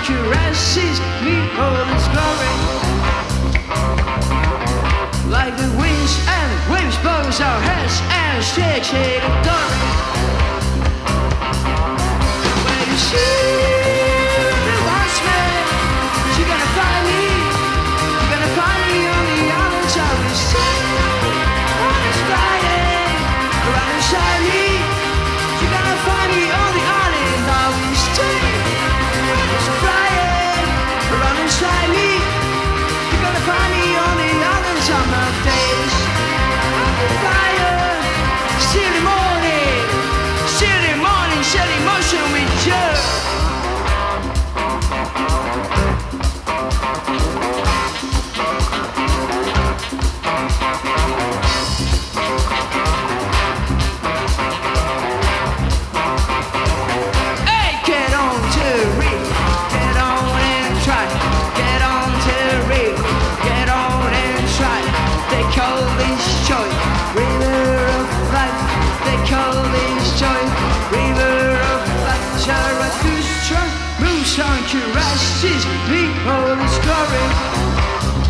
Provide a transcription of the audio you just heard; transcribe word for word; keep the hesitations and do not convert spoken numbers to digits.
caresses me all its glory. Like the winds and waves blows our heads and shake, shake the glory. When you see the watchman, you're gonna find me. You're gonna find me on the other side of the sun. On this Friday, right inside me. You're gonna find me on the island of the state. It's flying around inside me. You're gonna find me on the other summer days. Fire, silly morning, silly morning, silly motion with you. Caresses me all its glory.